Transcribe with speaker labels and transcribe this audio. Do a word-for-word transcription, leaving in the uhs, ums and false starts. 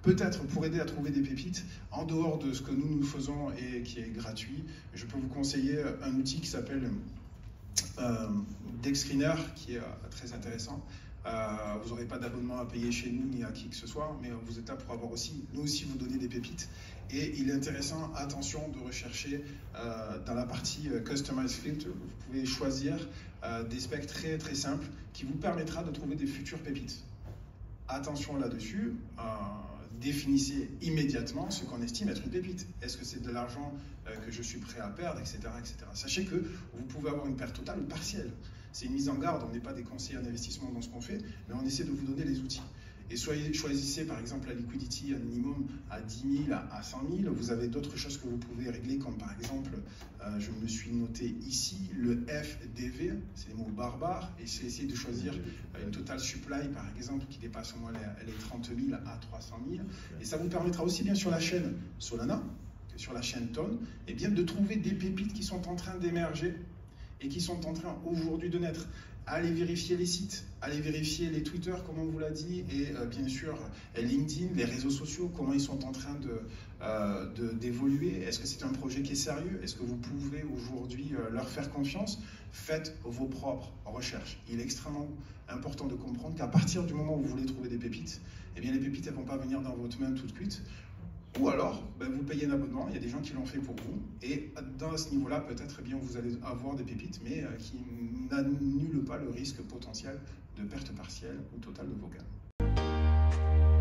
Speaker 1: Peut-être pour aider à trouver des pépites, en dehors de ce que nous nous faisons et qui est gratuit, je peux vous conseiller un outil qui s'appelle euh, DexScreener, qui est euh, très intéressant. Euh, vous n'aurez pas d'abonnement à payer chez nous ni à qui que ce soit, mais vous êtes là pour avoir aussi, nous aussi, vous donner des pépites. Et il est intéressant, attention, de rechercher euh, dans la partie euh, Customize Filter, vous pouvez choisir euh, des specs très très simples qui vous permettra de trouver des futures pépites. Attention là-dessus, euh, définissez immédiatement ce qu'on estime être une pépite. Est-ce que c'est de l'argent euh, que je suis prêt à perdre, et cetera, et cetera. Sachez que vous pouvez avoir une perte totale ou partielle. C'est une mise en garde, on n'est pas des conseillers en investissement dans ce qu'on fait, mais on essaie de vous donner les outils. Et soyez, choisissez par exemple la liquidity un minimum à dix mille, à cent mille. Vous avez d'autres choses que vous pouvez régler, comme par exemple, euh, je me suis noté ici, le F D V, c'est des mots barbares, et c'est essayer de choisir une total supply par exemple qui dépasse au moins les, les trente mille à trois cent mille. Et ça vous permettra aussi bien sur la chaîne Solana que sur la chaîne Ton, et bien de trouver des pépites qui sont en train d'émerger et qui sont en train aujourd'hui de naître. Allez vérifier les sites, allez vérifier les Twitter, comme on vous l'a dit, et euh, bien sûr LinkedIn, les réseaux sociaux, comment ils sont en train de, euh, de, d'évoluer. Est-ce que c'est un projet qui est sérieux? Est-ce que vous pouvez aujourd'hui euh, leur faire confiance? Faites vos propres recherches. Il est extrêmement important de comprendre qu'à partir du moment où vous voulez trouver des pépites, eh bien les pépites elles ne vont pas venir dans votre main tout de suite. Ou alors, ben, vous payez un abonnement, il y a des gens qui l'ont fait pour vous, et dans ce niveau-là, peut-être eh bien vous allez avoir des pépites, mais euh, qui n'annulent pas le risque potentiel de perte partielle ou totale de vos gains.